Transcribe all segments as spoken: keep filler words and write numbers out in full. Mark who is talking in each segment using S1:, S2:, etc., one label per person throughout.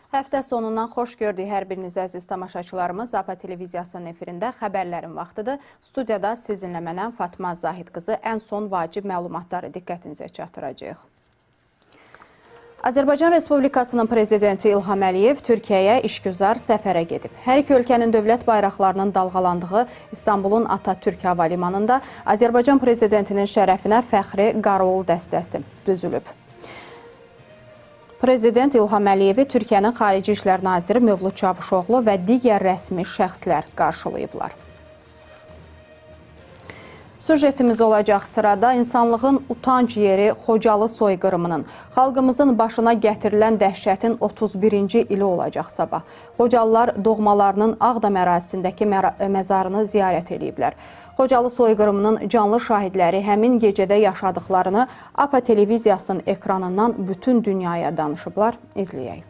S1: Həftə sonundan xoş gördük hər biriniz əziz tamaşaçılarımız. APA televiziyasının efirində xəbərlərin vaxtıdır. Studiyada sizinlə mənəm Fatma Zahid qızı ən son vacib məlumatları diqqətinizə çatdıracağıq. Azərbaycan Respublikasının prezidenti İlham Əliyev Türkiyəyə işgüzar səfərə gedib. Hər iki ölkənin dövlət bayraqlarının dalğalandığı İstanbulun Atatürk Hava Limanında Azərbaycan prezidentinin şərəfinə fəxri qarovul dəstəsi düzülüb. Prezident İlham Əliyevi Türkiyənin Xarici İşlər Naziri Mövlud Çavuşoğlu və digər rəsmi şəxslər qarşılayıblar. Sujetimiz olacaq sırada insanlığın utanc yeri Xocalı soyqırımının, xalqımızın başına gətirilən dəhşətin otuz birinci ili olacaq sabah. Xocalılar doğmalarının Ağdam ərazisindəki məzarını ziyarət ediblər. Xocalı soyqırımının canlı şahidləri həmin gecədə yaşadıqlarını APA televiziyasının ekranından bütün dünyaya danışıblar. İzləyək.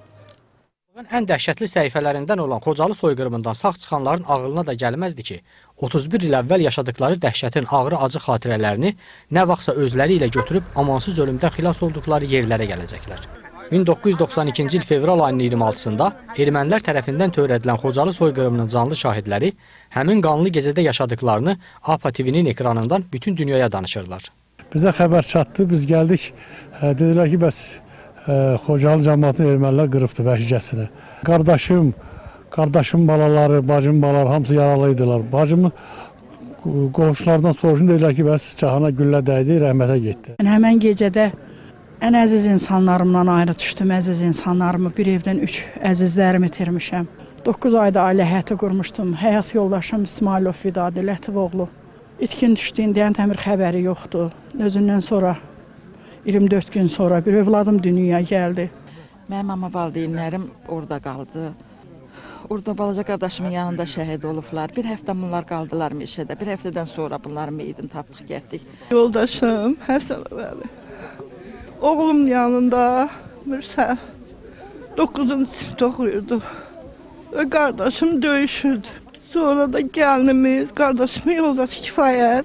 S2: Ən dəhşətli səhifələrindən olan Xocalı soyqırımından sağ çıxanların ağılına da gəlməzdi ki, otuz bir il əvvəl yaşadıkları dəhşətin ağrı acı xatirələrini nə vaxtsa özləri ilə götürüb amansız ölümdən xilas olduqları yerlərə gələcəklər. min doqquz yüz doxsan ikinci il fevral ayının iyirmi altısında ermənilər tərəfindən törədilən Xocalı soyqırımının canlı şahidləri həmin qanlı gecədə yaşadıklarını APA T V-nin ekranından bütün dünyaya danışırlar.
S3: Bizə xəbər çatdı, biz gəldik, dedilər ki, bəs Xocalı cəmiyyətini ermənilər qırıbdı vəhşicəsinə. Qardaşım, qardaşım balaları, bacım balaları hamısı yaralıydılar. Bacımı qonşulardan soruşun, dedilər ki, bəs cahana güllə dəydi, rəhmətə getdi.
S4: Həmən gecədə ən əziz insanlarımdan ayrı düşdüm, əziz insanlarımı, bir evdən üç əzizlərimi itirmişəm. doqquz ayda ailə həyatı qurmuşdum. Həyat yoldaşım İsmailov Vidadi Lətivoğlu. İtkin düşdüyündən təmir xəbəri yoxdur. Özündən sonra iyirmi dörd gün sonra bir övladım dünyaya gəldi.
S5: Mənim ama valideynlərim orada qaldı. Orada balaca qardaşımın yanında şəhid olublar. Bir həftə bunlar qaldılar meşədə. Bir həftədən sonra bunların meyidini tapdıq, getdik.
S6: Yoldaşım Həsən Əvəli. Oğlum yanında Mürsəl. doqquzuncu sinifdə oxuyurdu. Və qardaşım döyüşürdü. Sonra da gəlinimiz, qardaşımın yoldaşı Kifayət,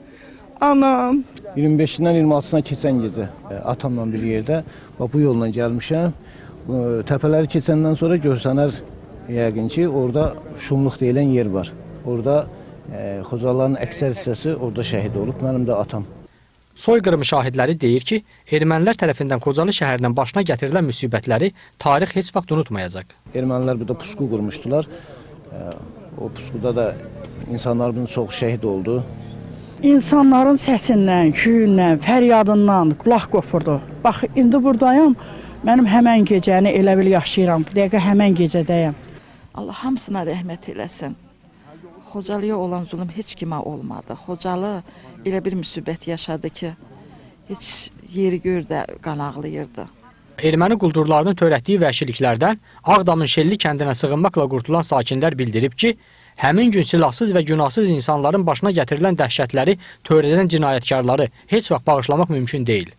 S6: anam.
S7: iyirmi beşindən iyirmi altısına keçən gecə atamla bir yerdə bu yolla gəlmişəm. Təpələri keçəndən sonra görsənər yəqin ki, orada şumluq deyilən yer var. Orada e, Xocalıların əksər hissəsi orada şəhid olub, mənim də atam.
S2: Soyqırımı şahidləri deyir ki, ermənilər tərəfindən Xocalı şəhərinin başına gətirilən müsibətləri tarix heç vaxt unutmayacaq.
S7: Ermənilər burada pusqu qurmuşdular. E, o pusquda da insanlarımızın çox şəhid oldu.
S4: İnsanların səsindən, küyündən, fəryadından qulaq qopurdu. Bax, indi buradayım, mənim həmən gecəni elə bil yaşayıram, bu dəqiqə həmən gecədəyəm.
S5: Allah hamısına rəhmət eləsin. Xocalıya olan zulüm heç kimə olmadı. Xocalı elə bir müsibət yaşadı ki, heç yeri gördə qan ağlayırdı.
S2: Erməni quldurlarının törətdiyi vəhşiliklərdən Ağdamın Şelli kəndinə sığınmaqla qurtulan sakinlər bildirib ki, həmin gün silahsız və günahsız insanların başına gətirilən dəhşətləri törədən cinayətkarları heç vaxt bağışlamaq mümkün deyil.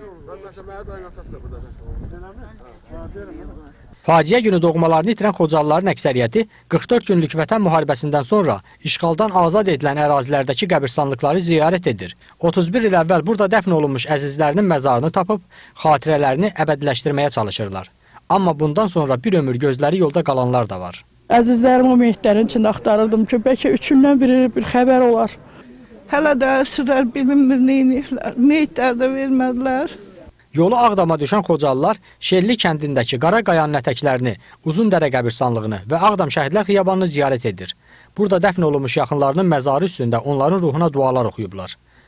S2: Faciə günü doğmalarını itirən Xocalıların əksəriyyəti qırx dörd günlük vətən müharibəsindən sonra işğaldan azad edilən ərazilərdəki qəbirstanlıqları ziyarət edir. otuz bir il əvvəl burada dəfn olunmuş əzizlərinin məzarını tapıb, xatirələrini əbədiləşdirməyə çalışırlar. Amma bundan sonra bir ömür gözləri yolda qalanlar da var.
S4: Əzizlərim o meyitlərin içində axtarırdım ki, bəlkə üçündən biri bir xəbər olar.
S6: Hələ də əsirlər bilinmir, neynirlər, meyitlər də vermədilər.
S2: Yolu Ağdama düşən Xocalılar Şelli kəndindəki Qara Qayanın ətəklərini, Uzundərə qəbirstanlığını və Ağdam Şəhidlər Xiyabanını ziyarət edir. Burada dəfn olunmuş yaxınlarının məzarı üstündə onların ruhuna dualar oxuyublar.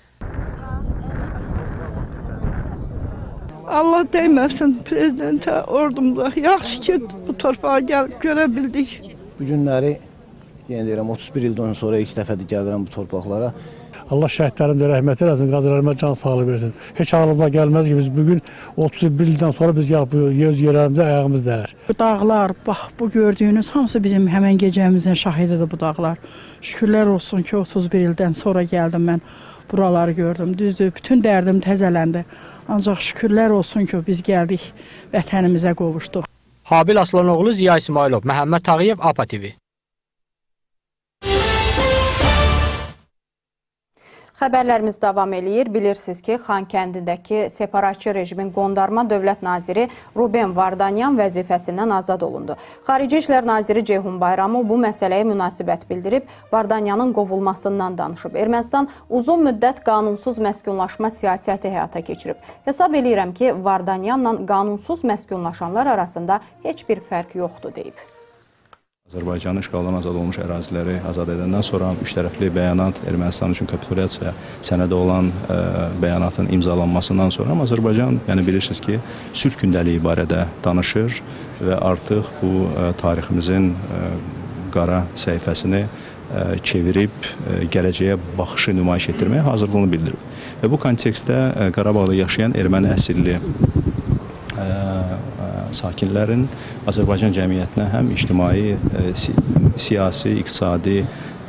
S6: Allah dəyməsin prezidentə, ordumuza. Yaxşı ki, bu torpağa gəlib görə bildik.
S7: Bu günləri, yenə deyirəm, otuz bir ildən sonra ilk dəfədir gəlirəm bu torpaqlara.
S3: Allah şəhidlərim də rəhmət eləsin, qazilərimə can sağlığı versin. Heç ağlıma gəlməz ki, biz bugün otuz bir ildən sonra biz gəlib bu öz yerlərimizə ayağımız dəyər.
S4: Bu dağlar, bax, bu gördüyünüz hamısı bizim həmən gecəmizin şahididir bu dağlar. Şükürlər olsun ki, otuz bir ildən sonra gəldim mən, buraları gördüm. Düzdür, bütün dərdim təzələndi. Ancaq şükürlər olsun ki, biz gəldik, vətənimizə qovuşduq.
S2: Habil Aslanoğlu, Ziya İsmailov, Məhəmməd Tağıyev, APA T V.
S1: Xəbərlərimiz davam eləyir. Bilirsiniz ki, Xankəndindəki separatçı rejimin qondarma dövlət naziri Ruben Vardanyan vəzifəsindən azad olundu. Xarici İşlər naziri Ceyhun Bayramov bu məsələyə münasibət bildirib, Vardanyanın qovulmasından danışıb. Ermənistan uzun müddət qanunsuz məskunlaşma siyasəti həyata keçirib. Hesab eləyirəm ki, Vardanyanla qanunsuz məskunlaşanlar arasında heç bir fərq yoxdur, deyib.
S8: Azərbaycanın işğaldan azad olmuş əraziləri azad edəndən sonra üç tərəfli bəyanat Ermənistan üçün kapitulyasiya sənədi olan ə, bəyanatın imzalanmasından sonra Azərbaycan, yəni bilirsiniz ki, sülh gündəliyi barədə danışır və artıq bu ə, tariximizin ə, qara səhifəsini ə, çevirib ə, gələcəyə baxışı nümayiş etdirməyə hazırlığını bildirib. Və bu kontekstdə ə, Qarabağda yaşayan erməni əsilli ə, sakinlərin Azərbaycan cəmiyyətinə həm ictimai, siyasi, iqtisadi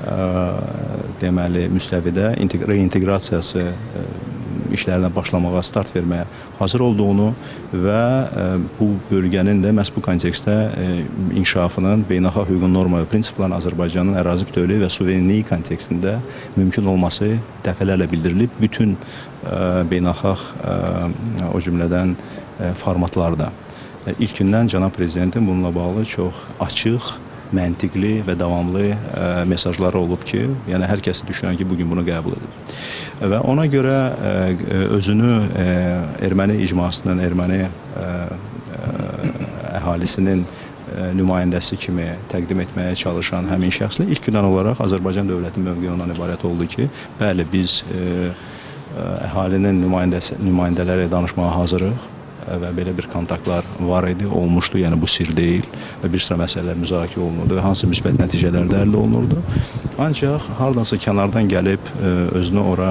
S8: deməli müstəvidə reinteqrasiyası işlərinə başlamağa, start verməyə hazır olduğunu və bu bölgənin də məhz bu kontekstdə inkişafının beynəlxalq hüququn norma və prinsiplərin Azərbaycanın ərazi bütövlüyü və suverenliyi kontekstində mümkün olması dəfələrlə bildirilib bütün beynəlxalq o cümlədən formatlarda. İlk gündən cənab prezidentin bununla bağlı çox açıq, məntiqli və davamlı ə, mesajları olub ki, yəni hər kəsi düşünən ki, bugün bunu qəbul edir. Və ona görə ə, özünü ə, erməni icmasının, erməni ə, ə, əhalisinin ə, nümayəndəsi kimi təqdim etməyə çalışan həmin şəxslə ilk gündən olaraq Azərbaycan dövlətinin mövqeyi ondan ibarət oldu ki, bəli, biz ə, əhalinin nümayəndələri danışmağa hazırıq və belə bir kontaktlar var idi, olmuşdu, yəni bu sir deyil və bir sıra məsələlər müzakirə olunurdu və hansı müsbət nəticələr də əldə olunurdu. Ancaq hardansa kənardan gəlib özünü ora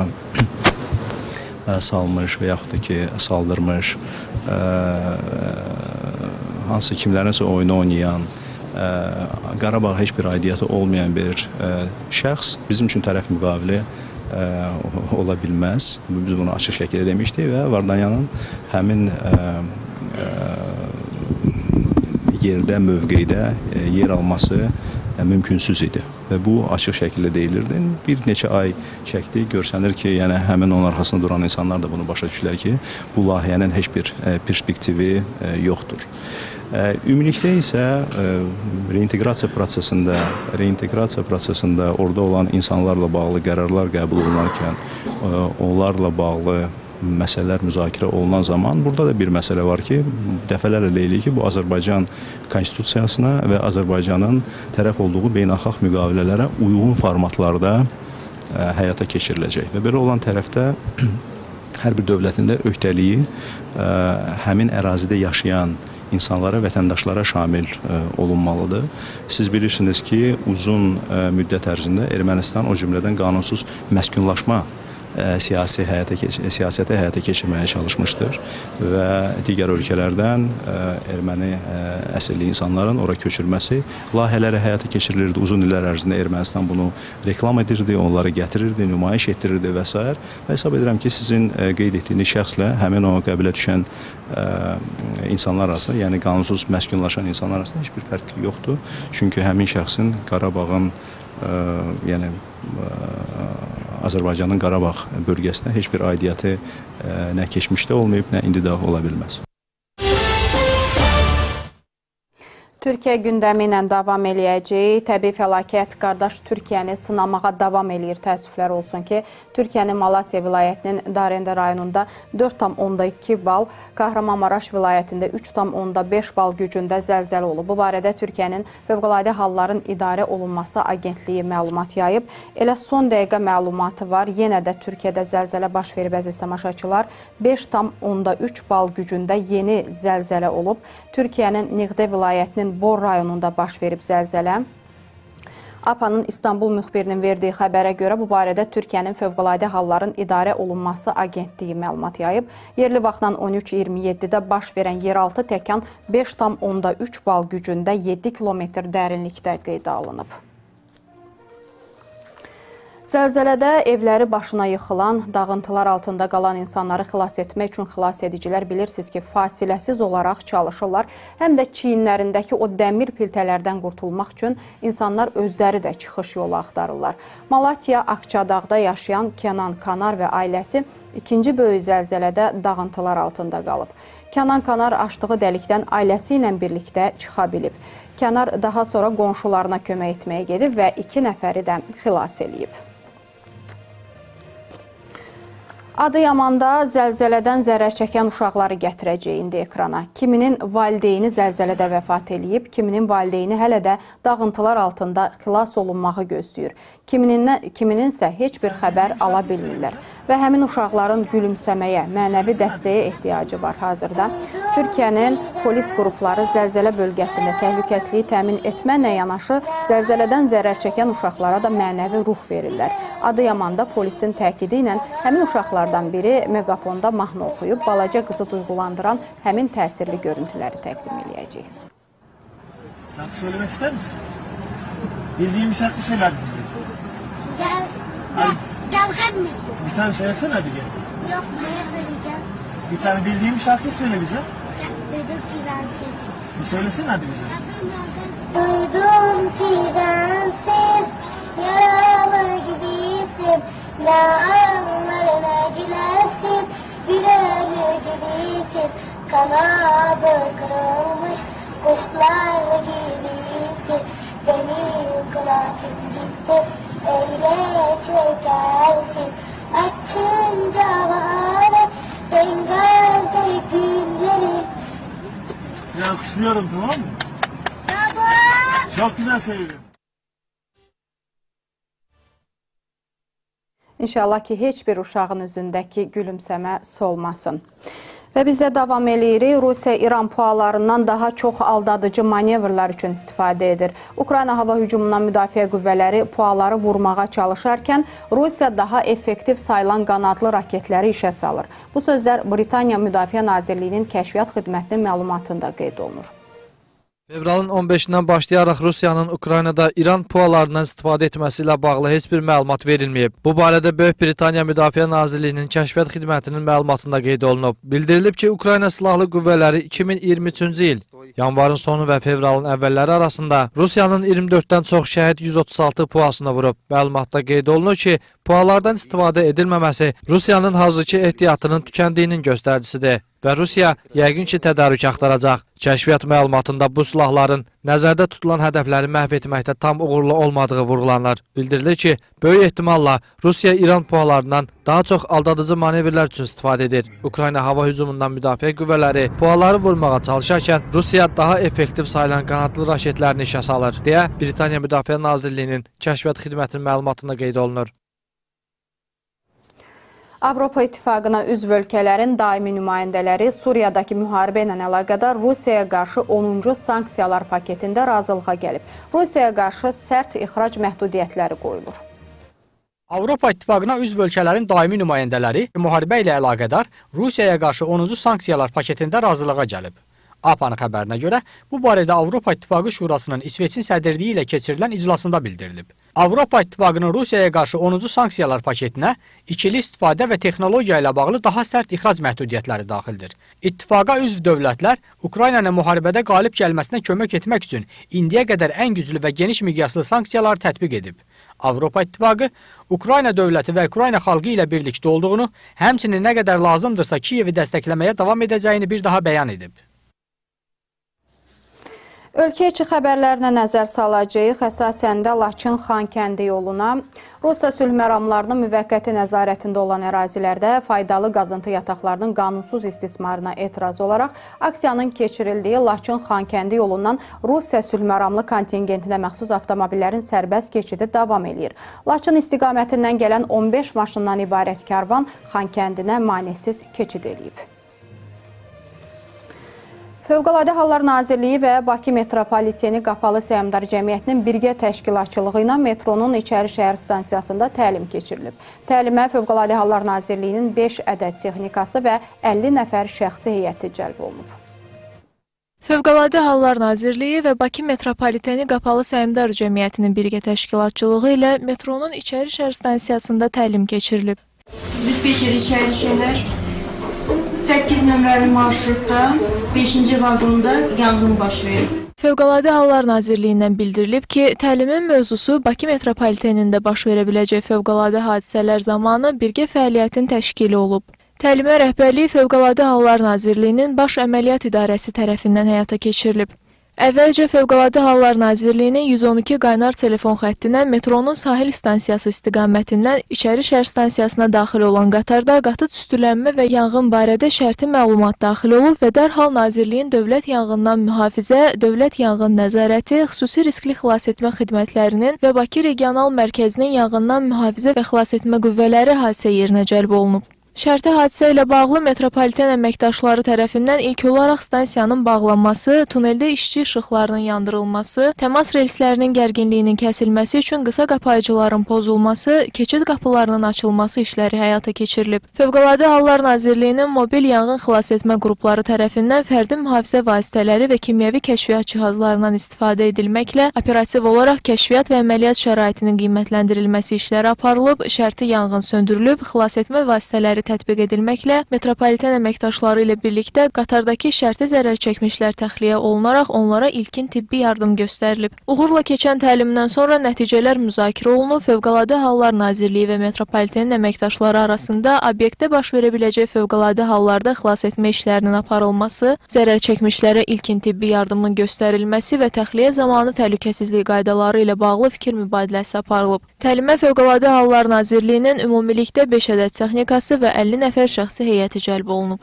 S8: salmış və yaxud da ki, saldırmış, hansı kimlərinsə oyunu oynayan, Qarabağ heç bir aidiyyəti olmayan bir şəxs bizim üçün tərəf müqavili Ə, ola bilməz. Biz bunu açıq şəkildə demişdik və Vardanyanın həmin ə, ə, yerdə, mövqeydə ə, yer alması ə, mümkünsüz idi və bu açıq şəkildə deyilirdi. Bir neçə ay çəkdi, görsənir ki, yəni həmin onun arxasında duran insanlar da bunu başa düşürlər ki, bu layihənin heç bir ə, perspektivi ə, yoxdur. Ümumilikdə isə reinteqrasiya prosesində, reinteqrasiya prosesində orada olan insanlarla bağlı qərarlar qəbul olunarkən, onlarla bağlı məsələlər müzakirə olunan zaman burada da bir məsələ var ki, dəfələrlə deyilik ki, bu Azərbaycan konstitusiyasına və Azərbaycanın tərəf olduğu beynəlxalq müqavilələrə uyğun formatlarda həyata keçiriləcək. Və belə olan tərəfdə hər bir dövlətin də öhdəliyi həmin ərazidə yaşayan insanlara, vətəndaşlara şamil ə, olunmalıdır. Siz bilirsiniz ki, uzun ə, müddət ərzində Ermənistan o cümlədən qanunsuz məskunlaşma ə, siyasi həyata keç siyasəti həyata keçirməyə çalışmışdır və digər ölkələrdən ə, erməni ə, əsilli insanların ora köçürməsi layihələri həyata keçirilirdi. Uzun illər ərzində Ermənistan bunu reklam edirdi, onları gətirirdi, nümayiş etdirirdi və s. Və hesab edirəm ki, sizin ə, qeyd etdiyiniz şəxslə həmin o qəbilə düşən ə, insanlar arasında, yəni qanunsuz məskunlaşan insanlar arasında heç bir fərq yoxdur. Çünki həmin şəxsin Qarabağın, ə, yəni ə, Azərbaycanın Qarabağ bölgəsinə heç bir aidiyyəti ə, nə keçmişdə olmayıb, nə indi də ola bilməz.
S1: Türkiyə gündəmi ilə davam eləyəcək. Təbii fəlakət qardaş Türkiyəni sınamağa davam eləyir. Təəssüflər olsun ki, Türkiyənin Malatya vilayətinin Darəndə rayonunda dörd tam onda iki bal, Kahramanmaraş vilayətində üç tam onda beş bal gücündə zəlzələ olub. Bu barədə Türkiyənin Fövqəladə Halların İdarə Olunması Agentliyi məlumat yayıb. Elə son dəqiqə məlumatı var. Yenə də Türkiyədə zəlzələ baş verib, əziz tamaşaçılar. beş tam onda üç bal gücündə yeni zəlzələ olub. Türkiyənin Niğdə vilayətinin Bor rayonunda baş verib zəlzələ. A P A-nın İstanbul müxbirinin verdiyi xəbərə görə bu barədə Türkiyənin Fövqəladə Halların İdarə Olunması Agentliyi məlumat yayıb. Yerli vaxtdan on üç iyirmi yeddidə baş verən yeraltı təkan beş tam onda üç bal gücündə yeddi kilometr dərinlikdə qeydə alınıb. Zəlzələdə evləri başına yıxılan, dağıntılar altında qalan insanları xilas etmək üçün xilas edicilər bilirsiniz ki, fasiləsiz olaraq çalışırlar. Həm də çiyinlərindəki o dəmir piltələrdən qurtulmaq üçün insanlar özləri də çıxış yolu axtarırlar. Malatya, Akçadağda yaşayan Kenan Kanar və ailəsi ikinci böyük zəlzələdə dağıntılar altında qalıb. Kenan Kanar açdığı dəlikdən ailəsi ilə birlikdə çıxa bilib. Kənar daha sonra qonşularına kömək etməyə gedib və iki nəfəri də xilas edib. Adıyaman'da zəlzələdən zərər çəkən uşaqları gətirəcək indi ekrana. Kiminin valideyni zəlzələdə vəfat eləyib, kiminin valideyni hələ də dağıntılar altında xilas olunmağı gözləyir. Kiminin isə heç bir xəbər ala bilmirlər. Və həmin uşaqların gülümsəməyə, mənəvi dəstəyə ehtiyacı var hazırda. Türkiyənin polis qrupları zəlzələ bölgəsində təhlükəsizliyi təmin etməklə yanaşı, zəlzələdən zərər çəkən uşaqlara da mənəvi ruh verirlər. Adıyaman'da polisin təkidi ilə həmin uşaqlardan biri megafonda mahnı oxuyub, balaca qızı duyğulandıran həmin təsirli görüntüləri təqdim edəcək.
S9: Şarkı söylemek ister misin? Bildiğin bir şarkı söyler bize.
S10: Gel, gel, gel hadi.
S9: Bir tane söylesene hadi gel.
S10: Yok, buraya söyleyeceğim.
S9: Bir tane bildiğin bir şarkı söyle bize.
S10: Duydum ki bensiz.
S9: Bir söylesene hadi bize.
S10: Duydum ki bensiz yaralı gibisin. Ne ağlar ne gülersin, bir ölü gibisin. Kanadı kırılmış kuşlar gibisin. Beni bırakıp gitti, öyle çekersin. Açınca bahane, rengarenk günleri.
S9: Seni alkışlıyorum, tamam mı?
S10: Baba!
S9: Çok güzel söyledin.
S1: İnşallah ki, heç bir uşağın üzündəki gülümsəmə solmasın. Və bizə davam eləyirik. Rusiya İran pualarından daha çox aldadıcı manevrlar üçün istifadə edir. Ukrayna hava hücumundan müdafiə qüvvələri puaları vurmağa çalışarkən Rusiya daha effektiv sayılan qanadlı raketləri işə salır. Bu sözlər Britaniya Müdafiə Nazirliyinin kəşfiyyat xidmətinin məlumatında qeyd olunur.
S11: Fevralın on beşindən başlayaraq Rusiyanın Ukraynada İran pualarından istifadə etməsi ilə bağlı heç bir məlumat verilməyib. Bu barədə Böyük Britaniya Müdafiə Nazirliyinin kəşfiyyat xidmətinin məlumatında qeyd olunub. Bildirilib ki, Ukrayna Silahlı Qüvvələri iki min iyirmi üçüncü il yanvarın sonu və fevralın əvvəlləri arasında Rusiyanın iyirmi dörddən çox şəhid yüz otuz altı puasını vurub. Məlumatda qeyd olunur ki, pualardan istifadə edilməməsi Rusiyanın hazırki ehtiyatının tükəndiyinin göstəricisidir və Rusiya yəqin ki, tədarük axtaracaq. Kəşfiyyat məlumatında bu silahların nəzərdə tutulan hədəfləri məhv etməkdə tam uğurlu olmadığı vurğulanır. Bildirilir ki, böyük ehtimalla Rusiya İran pualarından daha çox aldadıcı manevrlər üçün istifadə edir. Ukrayna hava hücumundan müdafiə qüvvələri puaları vurmağa çalışarkən Rusiya daha effektiv sayılan qanadlı raketlərini işə salır, deyə Britaniya Müdafiə Nazirliyinin kəşfiyyat xidmətinin məlumatında qeyd olunur.
S1: Avropa İttifaqına üzv ölkələrin daimi nümayəndələri Suriyadakı müharibə ilə əlaqədar Rusiyaya qarşı onuncu sanksiyalar paketində razılığa gəlib. Rusiyaya qarşı sərt ixrac məhdudiyyətləri qoyulur.
S2: Avropa İttifaqına üzv ölkələrin daimi nümayəndələri müharibə ilə əlaqədar Rusiyaya qarşı onuncu sanksiyalar paketində razılığa gəlib. A P A-nın xəbərinə görə, bu barədə Avropa İttifaqı Şurasının İsveçin sədrliyi ilə keçirilən iclasında bildirilib. Avropa İttifaqının Rusiyaya qarşı onuncu sanksiyalar paketinə ikili istifadə və texnologiya ilə bağlı daha sərt ixrac məhdudiyyətləri daxildir. İttifaqa üzv dövlətlər Ukraynanın müharibədə qalib gəlməsinə kömək etmək üçün indiyə qədər ən güclü və geniş miqyaslı sanksiyalar tətbiq edib. Avropa İttifaqı Ukrayna dövləti və Ukrayna xalqı ilə birlikdə olduğunu, həmçinin nə qədər lazımdırsa Kiyevi dəstəkləməyə davam edəcəyini bir daha bəyan edib.
S1: Ölkə içi xəbərlərinə nəzər salacağıq. Əsasən də Laçın-Xankəndi yoluna, Rusiya sülh məramlarının müvəqqəti nəzarətində olan ərazilərdə faydalı qazıntı yataqlarının qanunsuz istismarına etiraz olaraq aksiyanın keçirildiyi Laçın-Xankəndi yolundan Rusiya sülh məramlı kontingentinə məxsus avtomobillərin sərbəst keçidi davam edir. Laçın istiqamətindən gələn on beş maşından ibarət karvan Xankəndinə manesiz keçid edib. Fövqəladə Hallar Nazirliyi və Bakı Metropoliteni Qapalı Səhmdar Cəmiyyətinin birgə təşkilatçılığı ilə metronun İçəri şəhər stansiyasında təlim keçirilib. Təlimə Fövqəladə Hallar Nazirliyinin beş ədəd texnikası və əlli nəfər şəxsi heyəti cəlb olunub.
S12: Fövqəladə Hallar Nazirliyi və Bakı Metropoliteni Qapalı Səhmdar Cəmiyyətinin birgə təşkilatçılığı ilə metronun İçəri şəhər stansiyasında təlim keçirilib.
S13: Dispetçer İçəri şəhər səkkiz nömrəli marşrutda beşinci vaqonda yanğın baş verib.
S12: Fövqəladə Hallar Nazirliyindən bildirilib ki, təlimin mövzusu Bakı Metropolitenində baş verə biləcək fövqəladə hadisələr zamanı birgə fəaliyyətin təşkili olub. Təlimə rəhbərliyi Fövqəladə Hallar Nazirliyinin Baş Əməliyyat İdarəsi tərəfindən həyata keçirilib. Əvvəlcə Fövqəladə Hallar Nazirliyinin yüz on iki qaynar telefon xəttinə metronun sahil stansiyası istiqamətindən İçəri şəhər stansiyasına daxil olan qatarda qatı tüstülənmə və yanğın barədə şərti məlumat daxil olub və dərhal Nazirliyin Dövlət Yanğından Mühafizə, Dövlət Yanğın Nəzarəti, Xüsusi Riskli Xilasetmə Xidmətlərinin və Bakı Regional Mərkəzinin yanğından mühafizə və xilasetmə qüvvələri hadisə yerinə cəlb olunub. Şərti hadisə ilə bağlı metropoliten əməkdaşları tərəfindən ilk olaraq stansiyanın bağlanması, tuneldə işçi işıqlarının yandırılması, təmas relslərinin gərginliyinin kəsilməsi üçün qısa qapayıcıların pozulması, keçid qapılarının açılması işləri həyata keçirilib. Fövqəladə Hallar Nazirliyinin mobil yanğın xilasetmə qrupları tərəfindən fərdi mühafizə vasitələri və kimyəvi kəşfiyyat cihazlarından istifadə edilməklə operativ olaraq kəşfiyyat və əməliyyat şəraitinin qiymətləndirilməsi işləri aparılıb, şərti yanğın söndürülüb, xilasetmə vasitələri tətbiq edilməklə metropoliten əməkdaşları ilə birlikdə qatardakı şərti zərər çəkmişlər təxliyə olunaraq onlara ilkin tibbi yardım göstərilib. Uğurla keçən təlimdən sonra nəticələr müzakirə olunub, Fövqəladə Hallar Nazirliyi və metropolitenin əməkdaşları arasında obyektdə baş verə biləcək fövqəladə hallarda xilas etmə işlərinin aparılması, zərər çəkmişlərə ilkin tibbi yardımın göstərilməsi və təxliyə zamanı təhlükəsizlik qaydaları ilə bağlı fikir mübadiləsi aparılıb. Təlimə Fövqəladə Hallar Nazirliyinin ümumilikdə beş ədəd texnikası və əlli nəfər şəxsi heyəti cəlb olunub.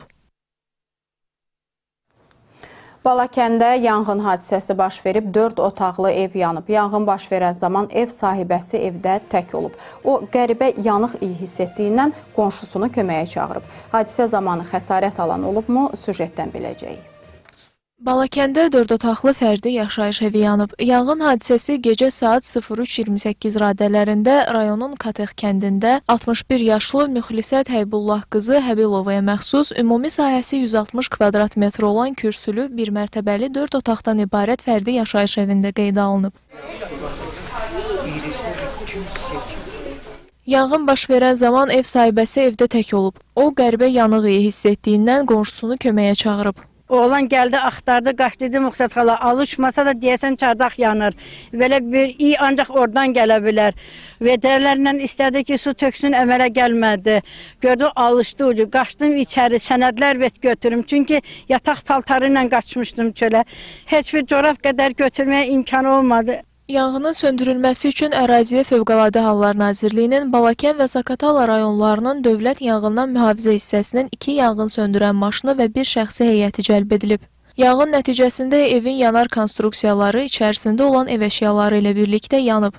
S1: Balakəndə yanğın hadisəsi baş verib, dörd otaqlı ev yanıb. Yanğın baş verən zaman ev sahibəsi evdə tək olub. O, qəribə yanıq iyi hiss etdiyindən qonşusunu köməyə çağırıb. Hadisə zamanı xəsarət alan olubmu? Süjetdən biləcəyik.
S12: Balakəndə dörd otaqlı fərdi yaşayış evi yanıb. Yanğın hadisəsi gecə saat sıfır üç iyirmi səkkiz radələrində rayonun Katex kəndində altmış bir yaşlı Müxlisət Həybullah qızı Həbilovaya məxsus ümumi sahəsi yüz altmış kvadrat metr olan kürsülü bir mərtəbəli dörd otaqdan ibarət fərdi yaşayış evində qeydə alınıb. Yanğın baş verən zaman ev sahibəsi evdə tək olub. O, qəribə yanıq iyi hiss etdiyindən qonşusunu köməyə çağırıb.
S14: Oğlan gəldi, axtardı, qaçdı, Müxlisət xala, alışmasa da deyəsən çardaq yanır. Belə bir iyi ancaq oradan gələ bilər. Vedrələrlə istədi ki, su töksün, əmələ gəlmədi. Gördü, alışdı ucu, qaçdım içəri, sənədlər vet götürüm. Çünki yataq paltarı ilə qaçmışdım çölə. Heç bir corab qədər götürməyə imkanı olmadı.
S12: Yanğının söndürülməsi üçün əraziyə Fövqəladə Hallar Nazirliyinin Balakən və Zaqatala rayonlarının Dövlət Yanğından Mühafizə hissəsinin iki yanğın söndürən maşını və bir şəxsi heyəti cəlb edilib. Yanğın nəticəsində evin yanar konstruksiyaları içərisində olan ev əşyaları ilə birlikdə yanıb.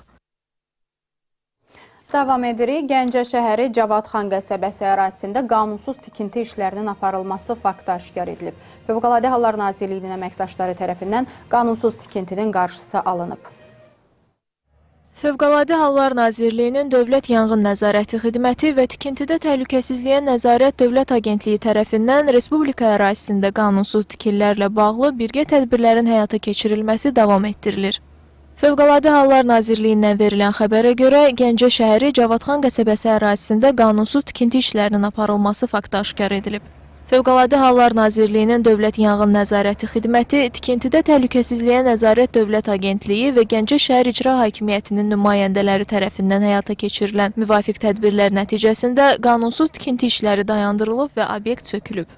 S1: Davam edirik. Gəncə şəhəri Cavadxan qəsəbəsi ərazisində qanunsuz tikinti işlərinin aparılması faktı aşkar edilib. Fövqəladə Hallar Nazirliyinin əməkdaşları tərəfindən qanunsuz tikintinin qarşısı alınıb.
S12: Fövqəladə Hallar Nazirliyinin Dövlət Yanğın Nəzarəti Xidməti və Tikintidə Təhlükəsizliyə Nəzarət Dövlət Agentliyi tərəfindən Respublika ərazisində qanunsuz tikililərlə bağlı birgə tədbirlərin həyata keçirilməsi davam etdirilir. Fövqəladə Hallar Nazirliyindən verilən xəbərə görə Gəncə şəhəri Cavadxan qəsəbəsi ərazisində qanunsuz tikinti işlərinin aparılması faktı aşkar edilib. Fövqəladə Hallar Nazirliyinin Dövlət Yanğın Nəzarəti Xidməti, Tikintidə Təhlükəsizliyə Nəzarət Dövlət Agentliyi və Gəncə şəhər İcra Hakimiyyətinin nümayəndələri tərəfindən həyata keçirilən müvafiq tədbirlər nəticəsində qanunsuz tikinti işləri dayandırılıb və obyekt sökülüb.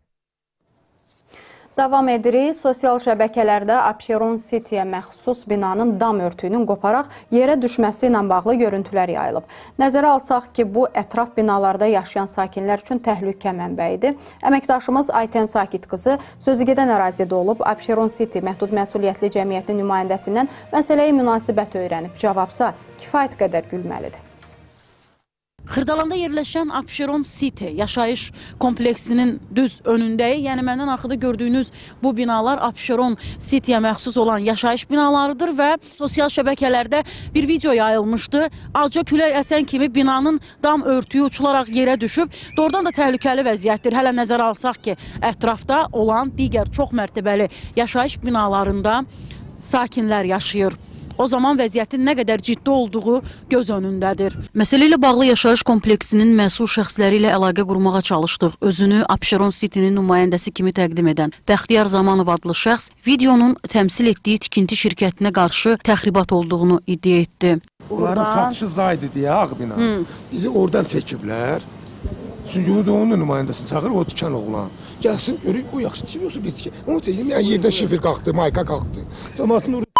S1: Davam edirik. Sosial şəbəkələrdə Abşeron City'yə məxsus binanın dam örtüyünün qoparaq yerə düşməsi ilə bağlı görüntülər yayılıb. Nəzərə alsaq ki, bu ətraf binalarda yaşayan sakinlər üçün təhlükə mənbəyidir. Əməkdaşımız Aytən Sakit qızı sözü gedən ərazidə olub, Abşeron City məhdud məsuliyyətli cəmiyyətinin nümayəndəsindən məsələyə münasibət öyrənib. Cavabsa kifayət qədər gülməlidir.
S15: Xırdalanda yerləşən Abşeron City yaşayış kompleksinin düz önündəyik. Yəni məndən arxada gördüyünüz bu binalar Abşeron City'yə məxsus olan yaşayış binalarıdır və sosial şəbəkələrdə bir video yayılmışdı. Azca külək əsən kimi binanın dam örtüyü uçularaq yerə düşüb. Doğrudan da təhlükəli vəziyyətdir. Hələ nəzərə alsaq ki, ətrafda olan digər çox mərtəbəli yaşayış binalarında sakinlər yaşayır. O zaman vəziyyətin nə qədər ciddi olduğu göz önündədir. Məsələ ilə bağlı yaşayış kompleksinin məsul şəxsləri ilə əlaqə qurmağa çalışdıq. Özünü Abşeron City'nin nümayəndəsi kimi təqdim edən Bəxtiyar Zamanov adlı şəxs videonun təmsil etdiyi tikinti şirkətinə qarşı təxribat olduğunu iddia etdi.
S16: Onların satışı zayd idi ya, ağ bina. Hmm. Bizi oradan çəkiblər. Çünki onun nümayəndəsini çağırır, o tikan oğlan. Gəlsin, görük, bu yaxşı tikib, yoxsa biz tikib. Onu çəkdim, yəni yerdən şifir qalxdı, mayka qalxdı. Cəmatın orada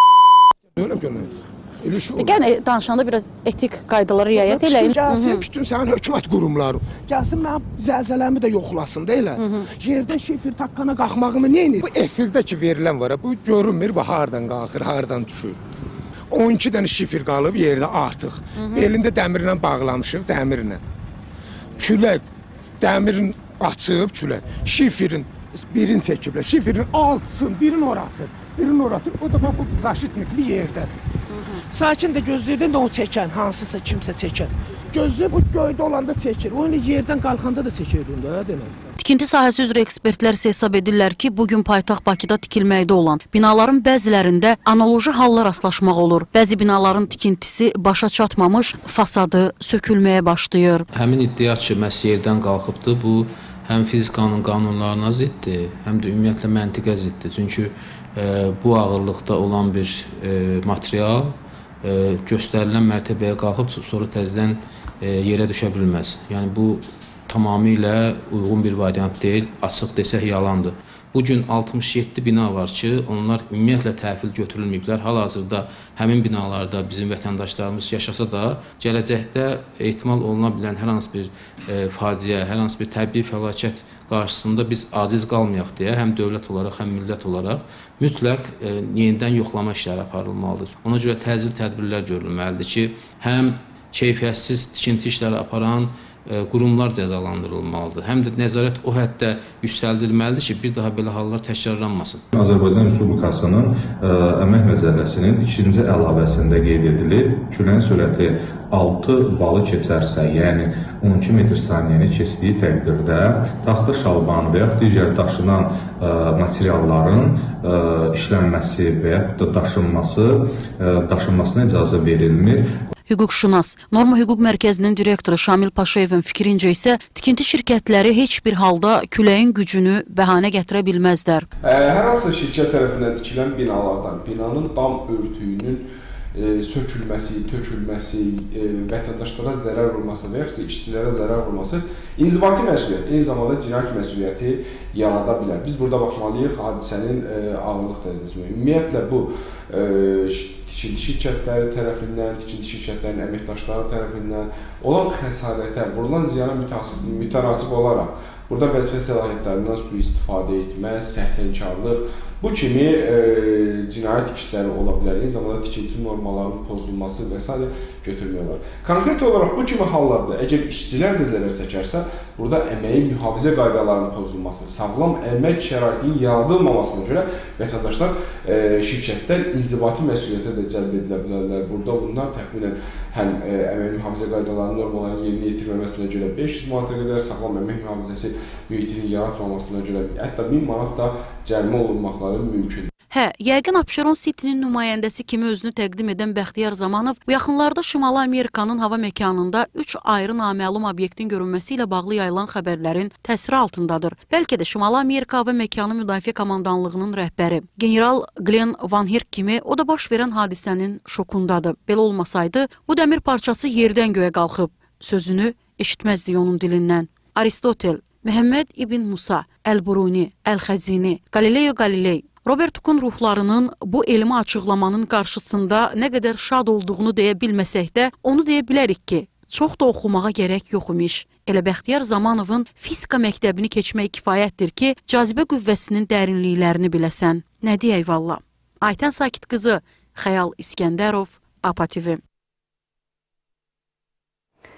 S15: Yəni danışanda biraz etik qaydalara riayət eləyin.
S16: Gəlsin bütün sənin hökumət qurumları. Gəlsin mənim zəlzələmi də yoxlasın da elə. Yerdən şifir taqqana qalxmağımı nə edir? Bu efirdə ki verilən var, bu görünmür, bu hardan qalxır, hardan düşür. on iki dənə şifir qalıb yerdə artıq. Belində dəmirlə bağlamışıq, dəmirlə. Külək, dəmirin açıb külək. Şifirin birini çəkiblər, şifirin altısın, birini oratır. Birini oratır, o da bu zaşitlikli yerdədir. Sakin də gözlərdən də o çəkən, hansısa kimsə çəkən. Gözlüyü bu göydə olanda çəkir, o yerdən qalxanda da çəkir onda, demək.
S15: Tikinti sahəsi üzrə ekspertlər hesab edirlər ki, bugün paytaxt Bakıda tikilməkdə olan binaların bəzilərində analoji hallar rastlaşmaq olur. Bəzi binaların tikintisi başa çatmamış, fasadı sökülməyə başlayır.
S17: Həmin iddia ki, məhz yerdən qalxıbdır, bu həm fizikanın qanunlarına ziddir, həm də ümumiyyətlə məntiqə ziddir. Çünki e, bu ağırlıqda olan bir e, material e, göstərilən mərtəbəyə qalxıb sonra təzədən e, yerə düşə bilməz. Yəni bu tamamilə uyğun bir variant deyil, açıq desək yalandır. Bugün altmış yeddi bina var ki, onlar ümumiyyətlə təhvil götürülməyiblər. Hal-hazırda həmin binalarda bizim vətəndaşlarımız yaşasa da, gələcəkdə ehtimal oluna bilən hər hansı bir e, faciə, hər hansı bir təbii fəlakət qarşısında biz aciz qalmayaq deyə həm dövlət olaraq, həm millət olaraq mütləq e, yenidən yoxlama işləri aparılmalıdır. Ona görə təcil tədbirlər görülməlidir ki, həm keyfiyyətsiz tikinti işləri aparan qurumlar cəzalandırılmalıdır. Həm də nəzarət o həddə yüksəldilməlidir ki, bir daha belə hallar təkrarlanmasın.
S18: Azərbaycan Respublikasının ə, Əmək Məcəlləsinin ikinci əlavəsində qeyd edilir, küləyin sürəti altı balı keçərsə, yəni on iki metr saniyəni keçdiyi təqdirdə taxta şalban və yaxud digər daşınan ə, materialların ə, işlənməsi və yaxud da daşınması, ə, daşınmasına icazə verilmir.
S15: Hüquqşünas, Norma Hüquq Mərkəzinin direktoru Şamil Paşayevin fikrincə isə tikinti şirkətləri heç bir halda küləyin gücünü bəhanə gətirə bilməzlər.
S19: Hər hansı şirkət tərəfindən tikilən binalardan, binanın dam örtüyünün e, sökülməsi, tökülməsi, e, vətəndaşlara zərər vurması və yaxud işçilərə zərər vurması inzibati məsuliyyət, eyni zamanda cinayət məsuliyyəti yarada bilər. Biz burada baxmalıyıq hadisənin e, ağırlıq dərəcəsinə. Ümumiyyətlə bu e, tikinti şirkətləri tərəfindən, tikinti şirkətlərinin əməkdaşları tərəfindən olan xəsarətə, vurulan ziyana mütənasib olaraq burada vəzifə səlahiyyətlərindən sui-istifadə etmə, səhlənkarlıq, bu kimi e, cinayət işləri ola bilər. Eyni zamanda tikinti normalarının pozulması və s. götürmək olar. Konkret olaraq bu kimi hallarda əgər işçilər də zərər çəkərsə, burada əməyin mühafizə qaydalarının pozulması, sağlam əmək şəraitinin yaradılmamasına görə vətəndaşlar, e, şirkətlər inzibati məsuliyyətə də cəlb edilə bilərlər. Burada bunlar təxminən həm e, əmək mühafizə qaydalarının normalarının yerinə yetirməməsinə görə beş yüz manata qədər, sağlam əmək mühafizəsi mühitinin yaratmamasına görə hətta min manat da cərimə olunmaqları mümkündür.
S15: Hə, yəqin Abşeron City'nin nümayəndəsi kimi özünü təqdim edən Bəxtiyar Zamanov bu yaxınlarda Şimali Amerikanın hava məkanında üç ayrı naməlum obyektin görünməsi ilə bağlı yayılan xəbərlərin təsiri altındadır. Bəlkə də Şimali Amerika hava məkanı müdafiə komandanlığının rəhbəri General Glenn Van Herk kimi o da baş verən hadisənin şokundadır. Belə olmasaydı, bu dəmir parçası yerdən göyə qalxıb. Sözünü eşitməzdik onun dilindən. Aristotel, Məhəmməd İbn Musa, Əl-Buruni, Əl-Xəzini, Galileo Galilei, Robert Hooke'un ruhlarının bu elmi açıqlamanın qarşısında nə qədər şad olduğunu deyə bilməsək də, onu deyə bilərik ki, çox da oxumağa gərək yox imiş. Elə Bəxtiyar Zamanovun fizika məktəbini keçmək kifayətdir ki, cazibə qüvvəsinin dərinliklərini biləsən. Nə deyək valla? Aytən Sakit qızı, Xəyal İskəndərov, APA T V.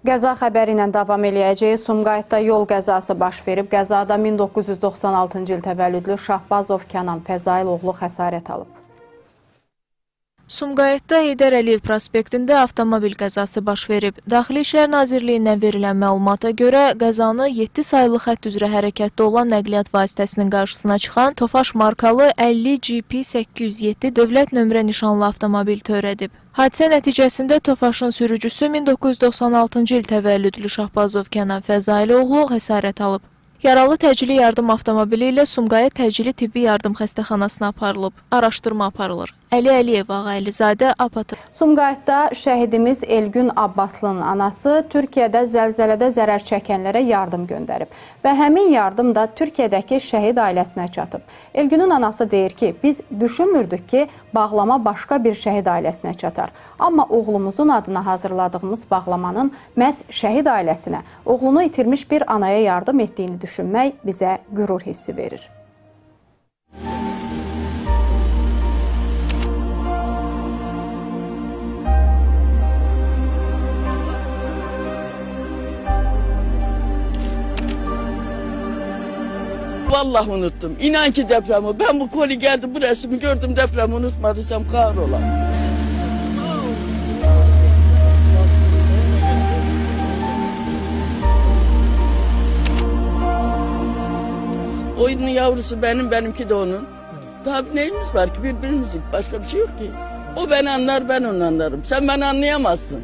S1: Qəza xəbəri ilə davam eləyəcək. Sumqayıtda yol qəzası baş verib. Qəzada min doqquz yüz doxsan altıncı il təvəllüdlü Şahbazov Kənan Fəzail oğlu xəsarət alıb.
S12: Sumqayıtda Heydər Əliyev prospektində avtomobil qəzası baş verib. Daxili İşlər Nazirliyindən verilən məlumata görə qəzanı yeddi sayılı xətt üzrə hərəkətdə olan nəqliyyat vasitəsinin qarşısına çıxan Tofaş markalı əlli G P səkkiz yüz yeddi dövlət nömrə nişanlı avtomobil törədib. Hadisə nəticəsində Tofaşın sürücüsü min doqquz yüz doxsan altıncı il təvəllüdlü Şahbazov Kənan Fəzail oğlu xəsarət alıb. Yaralı təcili yardım avtomobili ilə Sumqayıt təcili tibbi yardım xəstəxanasına aparılıb. Araşdırma aparılır. Əli Əliyev Ağaylizadə Apatı.
S1: Sumqayıtda şəhidimiz Elgün Abbaslı'nın anası Türkiyədə zəlzələdə zərər çəkənlərə yardım göndərib və həmin yardım da Türkiyədəki şəhid ailəsinə çatıb. Elgünün anası deyir ki, biz düşünmürdük ki, bağlama başqa bir şəhid ailəsinə çatar. Amma oğlumuzun adına hazırladığımız bağlamanın məhz şəhid ailəsinə, oğlunu itirmiş bir anaya yardım etdiyini düşünmək bizə qürur hissi verir.
S20: Vallahi unuttum. İnan ki depremi. Ben bu koli geldi, bu resmi gördüm, depremi unutmadıysam kahrola. Oyunun yavrusu benim, benimki de onun. Daha neyimiz var ki, birbirimizin, başka bir şey yok ki. O beni anlar, ben onu anlarım. Sen beni anlayamazsın.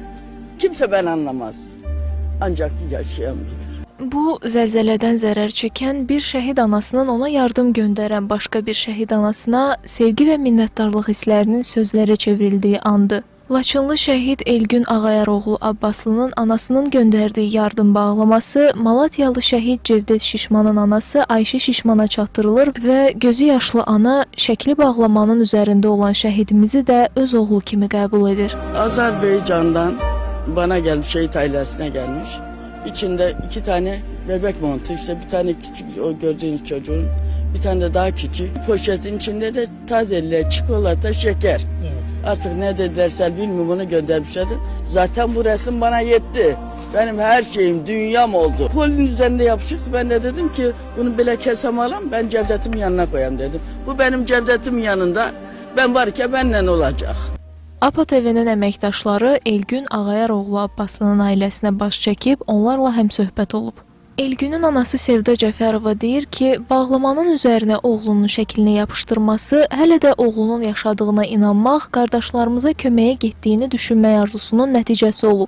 S20: Kimse beni anlamaz. Ancak yaşayan bilir.
S12: Bu, zəlzələdən zərər çəkən bir şəhid anasının ona yardım göndərən başqa bir şəhid anasına sevgi və minnətdarlıq hisslərinin sözlərə çevrildiyi andı. Laçınlı şəhid Elgün Ağayaroğlu Abbaslı'nın anasının göndərdiyi yardım bağlaması Malatyalı şəhid Cevdet Şişmanın anası Ayşə Şişmana çatdırılır və gözü yaşlı ana şəkli bağlamanın üzərində olan şəhidimizi də öz oğlu kimi qəbul edir.
S20: Azerbaycan'dan bana gelmiş, şehit ailesine gelmiş. İçinde iki tane bebek montu, işte bir tane küçük, o gördüğünüz çocuğun, bir tane de daha küçük. Poşetin içinde de tazeler, çikolata, şeker. Evet. Artık ne dedilerse bilmiyorum, bunu göndermişlerdi. Zaten bu resim bana yetti. Benim her şeyim, dünyam oldu. Kolinin üzerinde yapışıktı. Ben de dedim ki bunu bile kesem alam, ben Cevdet'imin yanına koyayım dedim. Bu benim Cevdet'imin yanında, ben varken benimle olacak.
S12: APA T V-nin əməkdaşları Elgün Ağayaroğlu Abbaslı'nın ailəsinə baş çəkib, onlarla həmsöhbət olub. Elgünün anası Sevda Cəfərova deyir ki, bağlamanın üzərinə oğlunun şəklini yapışdırması, hələ də oğlunun yaşadığına inanmaq, qardaşlarımıza köməyə getdiyini düşünmək arzusunun nəticəsi olub.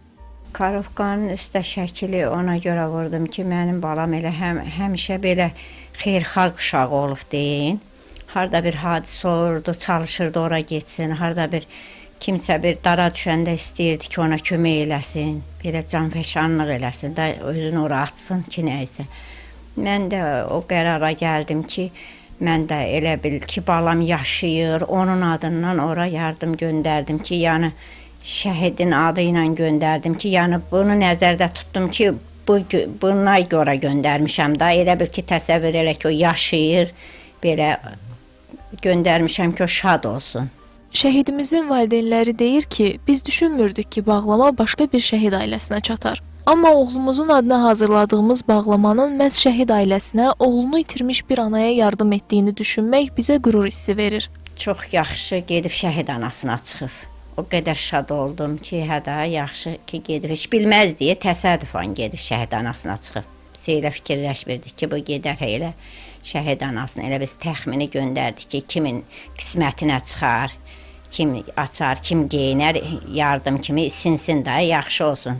S21: Karovkanın üstə şəkili ona görə vurdum ki, mənim balam elə həm, həmişə belə xeyirxalq uşağı olub deyin. Harada bir hadisə olurdu, çalışırdı ora getsin, harada bir kimsə bir dara düşəndə istəyirdi ki, ona kömək eləsin, belə canfəşanlıq eləsin, da özünü ora atsın ki, nəysə. Mən də o qərara gəldim ki, mən də elə bil ki, balam yaşayır, onun adından ora yardım göndərdim ki, yəni şəhidin adı ilə göndərdim ki, yəni bunu nəzərdə tutdum ki, bu, buna görə göndərmişəm da, elə bil ki, təsəvvür elə ki, o yaşayır, belə göndərmişəm ki, o şad olsun.
S12: Şəhidimizin valideynləri deyir ki, biz düşünmürdük ki, bağlama başqa bir şəhid ailəsinə çatar. Amma oğlumuzun adına hazırladığımız bağlamanın məhz şəhid ailəsinə, oğlunu itirmiş bir anaya yardım etdiyini düşünmək bizə qürur hissi verir.
S21: Çox yaxşı gedib şəhid anasına çıxıb. O qədər şad oldum ki, hə də yaxşı ki, gedir. Heç bilməz deyə təsadüfən gedib şəhid anasına çıxıb. Biz elə fikirləşmirdik ki, bu gedər elə şəhid anasını. Elə biz təxmini göndərdik ki, kimin qismətinə çıxar, kim açar, kim geyinər, yardım kimi sinsin də, yaxşı olsun.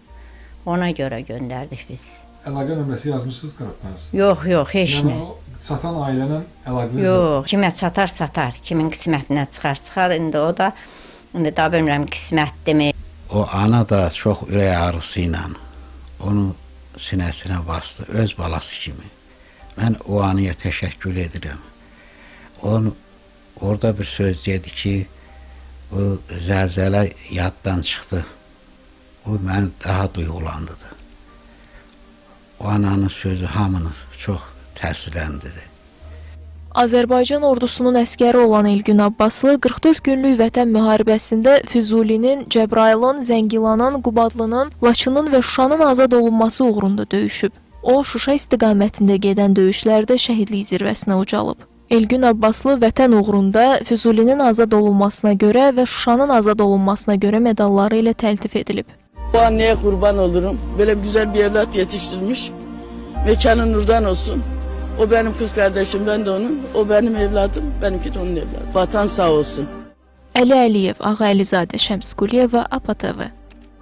S21: Ona görə göndərdik biz.
S22: Əlaqə nömrəsi yazmışsınız qıraqlarınız?
S21: Yox, yox, heç nə.
S22: Yəni o çatan ailənin əlaqəniz
S21: yox? Yox, kimə çatar, çatar. Kimin qismətinə çıxar, çıxar. İndi o da, indi da bilmirəm qismətdirmi.
S23: O ana da çox ürək ağrısı ilə onu sinəsinə bastı, öz balası kimi. Mən o anıya təşəkkür edirəm. Onun orada bir söz dedi ki, o zəlzələ yaddan çıxdı. O məni daha duyğulandırdı. O ananın sözü hamını çox təsirləndirdi.
S12: Azərbaycan ordusunun əskəri olan Elgün Abbaslı qırx dörd günlük vətən müharibəsində Füzulinin, Cəbrayılın, Zəngilanın, Qubadlının, Laçının və Şuşanın azad olunması uğrunda döyüşüb. O, Şuşa istiqamətində gedən döyüşlərdə şəhidlik zirvəsinə ucalıb. Elgün Abbaslı vətən uğrunda Füzulinin azad olunmasına görə və Şuşanın azad olunmasına görə medalları ilə təltif edilib.
S20: Bu anneye kurban olurum. Böyle güzel bir evlat yetiştirmiş. Mekanı nurdan olsun. O benim kız kardeşim, ben de onun. O benim evladım, benimki de onun evladı. Vatan sağ olsun.
S12: Əli Əliyev, Ağa Əlizadə, Şəms Quliyeva, APA T V.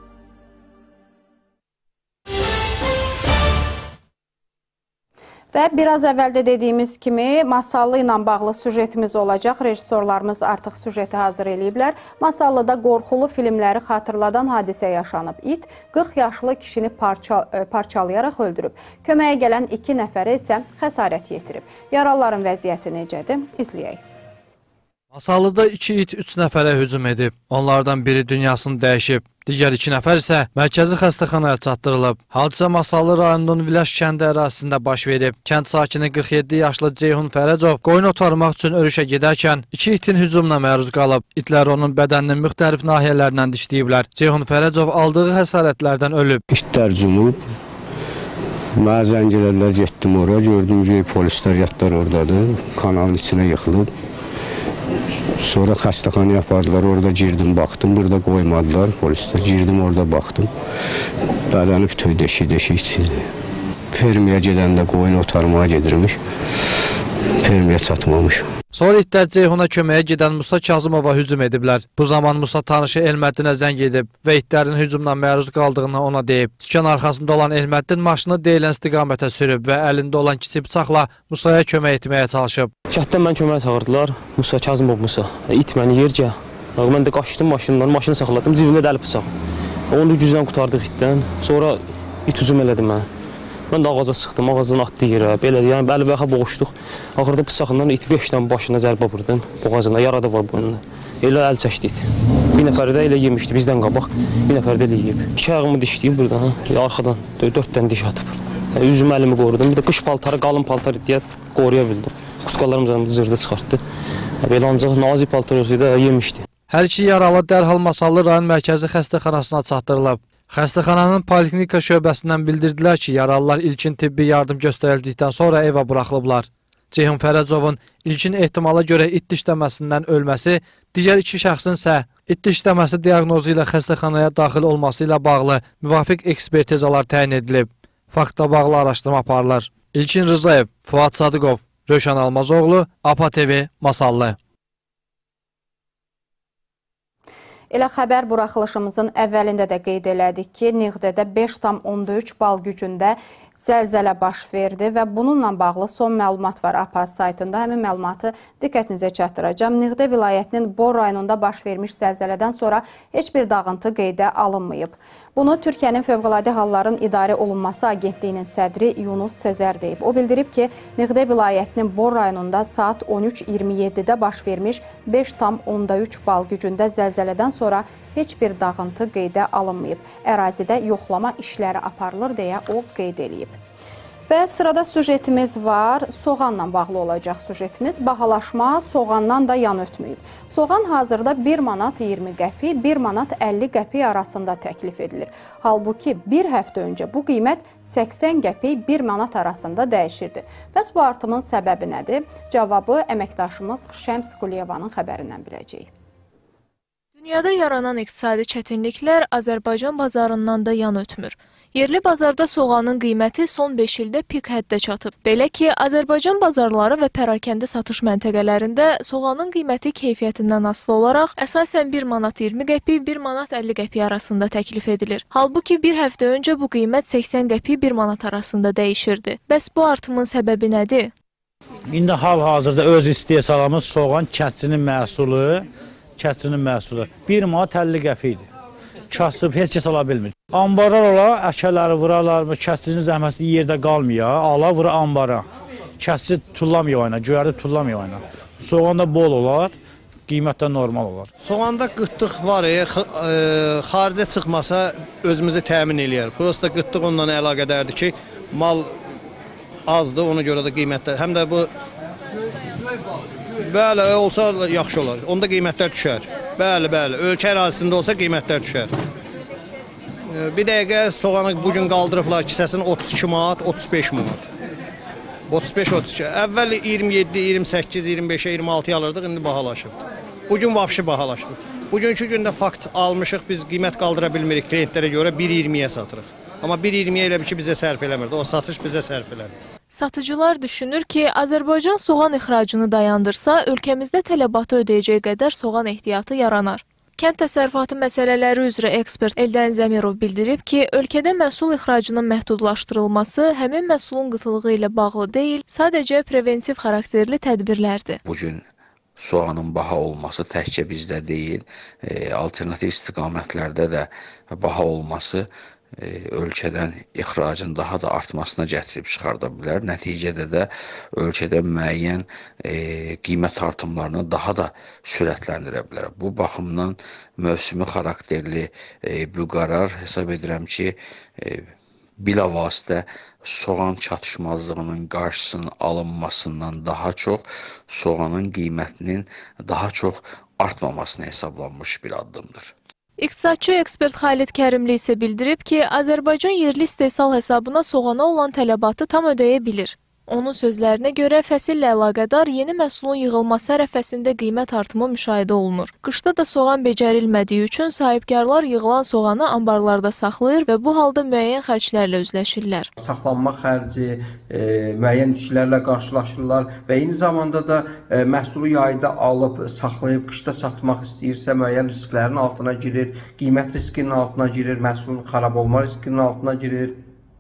S1: Və biraz əvvəldə dediyimiz kimi Masallı ilə bağlı süjetimiz olacaq. Rejissorlarımız artıq süjeti hazır eləyiblər. Masallıda qorxulu filmləri xatırladan hadisə yaşanıb. İt qırx yaşlı kişini parça, parçalayaraq öldürüb. Köməyə gələn iki nəfərə isə xəsarət yetirib. Yaralıların vəziyyəti necədir? İzləyək.
S11: Masallıda iki it üç nəfərə hücum edib. Onlardan biri dünyasını dəyişib. Digər iki nəfər isə mərkəzi xəstəxanaya çatdırılıb. Hadisə Masallı rayonunun Vilaş kəndi ərazisində baş verib. Kənd sakini qırx yeddi yaşlı Ceyhun Fərəcov qoyun otarmaq üçün örüşə gedərkən iki itin hücumuna məruz qalıb. İtlər onun bədəninin müxtəlif nahiyələrindən dişləyiblər. Ceyhun Fərəcov aldığı xəsarətlərdən ölüb.
S5: İtlər cumub. Mənə zəng elədilər, getdim oraya. Gördüm ki, polislər yatlar oradadır. Kanalın içinə yıxılıb. Sonra xəstəxanaya apardılar, orada girdim, baxdım, burada qoymadılar polislər. Girdim, orada baxdım. Bədəni bütöy deşik-deşik. Fermiyə gedəndə qoyun otarmağa gedirmiş. Fermiyə çatmamış.
S11: Sonra itlər Ceyhuna köməyə gedən Musa Kazımova hücum ediblər. Bu zaman Musa tanışı Elməddinə zəng edib və itlərin hücumuna məruz qaldığını ona deyib. Sükan arxasında olan Elməddin maşını deyilən istiqamətə sürüb və əlində olan kiçik bıçaqla Musaya kömək etməyə çalışıb.
S6: Kənddən mən köməyə çağırdılar. Musa Kazımov Musa. İt məni yercə. Mən də qaçdım maşından, maşını saxladım. Cibimdə dəli bıçaq. Onu gücdən qutardıq itdən. Sonra it hücum elədi mənə. Mən də ağaca çıxdım, ağacdan atdı yerə, belə, yəni bəli-bəxa boğuşduq. Axırda bıçaqından iti beşdən başına zərbə vurdum, boğazına, yarada var boynuna. Elə əl çəkdi it. Bir nəfəri də elə yemişdi, bizdən qabaq, bir nəfəri də elə yeyib. İki ayağımı dişləyib buradan, arxadan dörd dənə diş atıb. Üzümü əlimi qorudum, bir də qış paltarı, qalın paltar deyə qoruya bildim. Qurtqalarım zırdı çıxartdı. Belə ancaq nazik paltar olsaydı yemişdi.
S11: Hər iki yaralı dərhal Masallı rayon mərkəzi xəstəxanasına çatdırılıb. Xəstəxananın poliklinika şöbəsindən bildirdilər ki, yaralılar ilkin tibbi yardım göstərildikdən sonra evə buraxılıblar. Ceyhun Fərəcovun ilkin ehtimala görə it dişləməsindən ölməsi, digər iki şəxsin isə it dişləməsi diaqnozu ilə xəstəxanaya daxil olması ilə bağlı müvafiq ekspertizalar təyin edilib. Faktla bağlı araşdırma aparılır. İlkin Rızayev, Fuad Sadıqov, Rövşən Almazoğlu, APA T V, Masallı.
S1: Elə xəbər buraxılışımızın əvvəlində də qeyd elədik ki, Niğdədə beş tam onda üç bal gücündə zəlzələ baş verdi və bununla bağlı son məlumat var APA saytında. Həmin məlumatı diqqətinizə çatdıracağım. Niğdə vilayətinin Bor rayonunda baş vermiş zəlzələdən sonra heç bir dağıntı qeydə alınmayıb. Bunu Türkiyənin Fövqəladə Halların İdarə Olunması Agentliyinin sədri Yunus Səzər deyib. O bildirib ki, Niğdə vilayətinin Bor rayonunda saat on üç iyirmi yeddidə baş vermiş beş tam onda üç bal gücündə zəlzələdən sonra heç bir dağıntı qeydə alınmayıb. Ərazidə yoxlama işləri aparılır deyə o qeyd edib. Və sırada süjetimiz var. Soğanla bağlı olacaq süjetimiz. Bahalaşma soğandan da yan ötməyib. Soğan hazırda bir manat iyirmi qəpik, bir manat əlli qəpik arasında təklif edilir. Halbuki bir həftə öncə bu qiymət səksən qəpik, bir manat arasında dəyişirdi. Bəs bu artımın səbəbi nədir? Cavabı əməkdaşımız Şəms Quliyevanın xəbərindən biləcəyik.
S12: Dünyada yaranan iqtisadi çətinliklər Azərbaycan bazarından da yan ötmür. Yerli bazarda soğanın qiyməti son beş ildə pik həddə çatıb. Belə ki, Azərbaycan bazarları və pərakəndə satış məntəqələrində soğanın qiyməti keyfiyyətindən asılı olaraq əsasən bir manat iyirmi qəpik, bir manat əlli qəpik arasında təklif edilir. Halbuki bir həftə öncə bu qiymət səksən qəpik, bir manat arasında dəyişirdi. Bəs bu artımın səbəbi nədir?
S7: İndi hal-hazırda öz istehsalımız soğan kəsçinin məhsulu, kəsçinin məhsulu bir manat əlli qəpikdir. Kasıb heç kəs ala bilmir. Ambarlar ola, əkələri vurarlar, kəsçinin zəhməsi yerdə qalmıyor, ala vura ambara. Kəsçi tullamıyor oyna, göyərdə tullamıyor oyna. Soğanda bol olar, qiymətdə normal olar.
S9: Soğanda qıtlıq var, e, xaricə çıxmasa özümüzü təmin eləyər. Prosta qıtlıq ondan əlaqədərdir ki, mal azdır, ona görə də qiymətdə. Həm də bu Bəli, olsa yaxşı olar. Onda qiymətlər düşər. Bəli, bəli. Ölkə ərazisində olsa qiymətlər düşər. Bir dəqiqə soğanı bugün qaldırıblar kisəsini otuz iki manat, otuz beş manat. otuz beş otuz iki. Əvvəl iyirmi yeddi, iyirmi səkkiz, iyirmi beşə, iyirmi altıya alırdıq, indi bahalaşıb. Bugün vapşı bahalaşdı. Bugünkü gündə fakt almışıq, biz qiymət qaldıra bilmirik klientlərə görə bir iyirmiyə satırıq. Amma bir iyirmiyə elə bir ki, bizə sərf eləmirdi. O satış bizə sərf eləmirdi.
S12: Satıcılar düşünür ki, Azərbaycan soğan ixracını dayandırsa, ölkəmizdə tələbatı ödəyəcək qədər soğan ehtiyatı yaranar. Kənd təsərrüfatı məsələləri üzrə ekspert Eldən Zəmirov bildirib ki, ölkədə məhsul ixracının məhdudlaşdırılması həmin məhsulun qıtlığı ilə bağlı deyil, sadəcə preventiv xarakterli tədbirlərdir.
S3: Bugün soğanın baha olması təkcə bizdə deyil, e, alternativ istiqamətlərdə də baha olması e, ölkədən ixracın daha da artmasına gətirib çıxarda bilər. Nəticədə də ölkədə müəyyən e, qiymət artımlarını daha da sürətləndirə bilər. Bu baxımdan mövsümi xarakterli e, bu qərar hesab edirəm ki, e, bilavasitə soğan çatışmazlığının qarşısının alınmasından daha çox soğanın qiymətinin daha çox artmamasına hesablanmış bir addımdır.
S12: İqtisadçı ekspert Xalid Kərimli isə bildirib ki, Azərbaycan yerli istehsal hesabına soğana olan tələbatı tam ödəyə bilir. Onun sözlərinə görə fəsillə əlaqədar yeni məhsulun yığılması ərəfəsində qiymət artımı müşahidə olunur. Qışda da soğan becərilmədiyi üçün sahibkarlar yığılan soğanı ambarlarda saxlayır və bu halda müəyyən xərclərlə üzləşirlər.
S4: Saxlanma xərci, e, müəyyən itkilərlə qarşılaşırlar və eyni zamanda da e, məhsulu yayda alıb, saxlayıb, qışda satmaq istəyirsə müəyyən risklərin altına girir, qiymət riskinin altına girir, məhsulun xarab olma riskinin altına girir.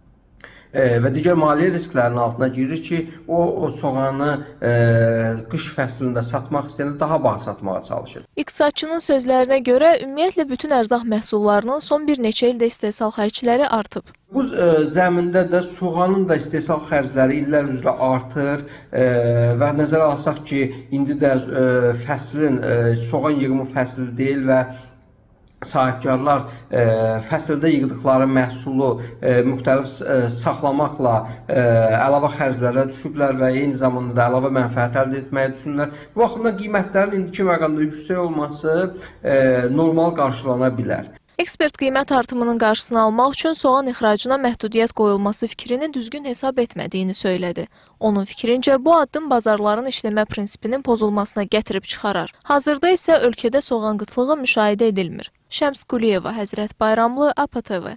S4: E, və digər maliyyə risklərinin altına girir ki, o, o soğanı e, qış fəslində satmaq istəyəndə daha baha satmağa çalışır.
S12: İqtisadçının sözlərinə görə ümumiyyətlə bütün ərzaq məhsullarının son bir neçə ildə istehsal xərcləri artıb.
S4: Bu e, zəmində də soğanın da istehsal xərcləri illər üzrə artır e, və nəzərə alsaq ki, indi də e, fəslin, e, soğan yığımı fəsli deyil və sahibkarlar e, fəsildə yığdıqları məhsulu e, müxtəlif e, saxlamaqla e, əlavə xərclərə düşüblər və eyni zamanda da əlavə mənfəət əldə etməyə düşünürlər. Bu baxımdan qiymətlərin indiki məqamda yüksək olması e, normal qarşılana bilər.
S12: Ekspert qiymət artımının qarşısını almaq üçün soğan ixracına məhdudiyyət qoyulması fikrini düzgün hesab etmədiyini söylədi. Onun fikrincə, bu addım bazarların işləmə prinsipinin pozulmasına gətirib çıxarar. Hazırda isə ölkədə soğan qıtlığı müşahidə edilmir. Şəms Quliyeva, Həzrət Bayramlı, A P T V.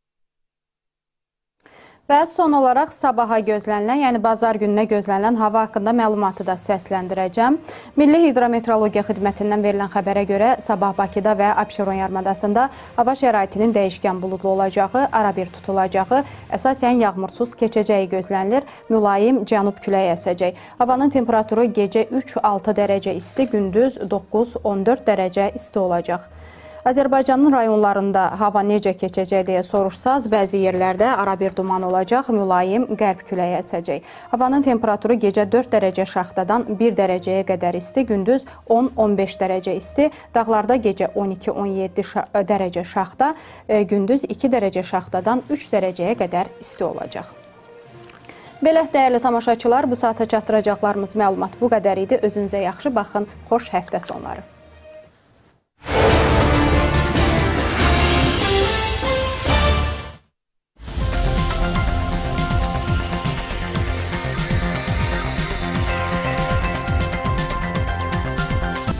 S1: Və son olaraq sabaha gözlənilən, yəni bazar gününə gözlənilən hava haqqında məlumatı da səsləndirəcəm. Milli Hidrometeorologiya Xidmətindən verilən xəbərə görə sabah Bakıda və Abşeron yarımadasında hava şəraitinin dəyişkən buludlu olacağı, arabir tutulacağı, əsasən yağmursuz keçəcəyi gözlənilir. Mülayim cənub küləyi əsəcək. Havanın temperaturu gecə üç altı dərəcə isti, gündüz doqquz on dörd dərəcə isti olacaq. Azərbaycanın rayonlarında hava necə keçəcək deyə soruşsaz, bəzi yerlərdə arabir duman olacaq, mülayim qərb küləyi əsəcək. Havanın temperaturu gecə dörd dərəcə şaxtadan bir dərəcəyə qədər isti, gündüz on on beş dərəcə isti, dağlarda gecə on iki on yeddi dərəcə şaxta, gündüz iki dərəcə şaxtadan üç dərəcəyə qədər isti olacaq. Belə dəyərli tamaşaçılar, bu saata çatdıracaqlarımız məlumat bu qədər idi. Özünüzə yaxşı baxın, xoş həftə sonları.